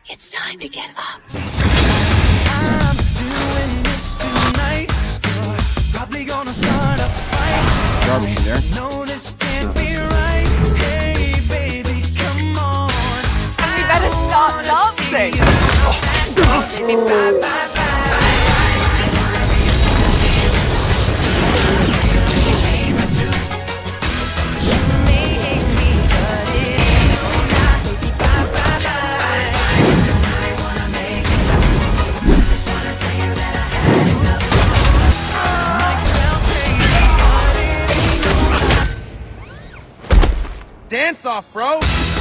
It's time to get up. I'm doing this tonight. You're probably gonna start a fight. Garbage in there. No, this can't be right. Hey, baby, come on. We better start dancing. Dance off, bro.